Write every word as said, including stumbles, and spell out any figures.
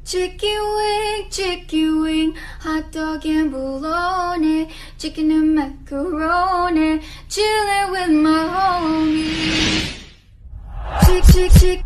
Chicken wing, chicken wing, hot dog and bologna, chicken and macaroni, chilling with my homies. Chick, chick, chick,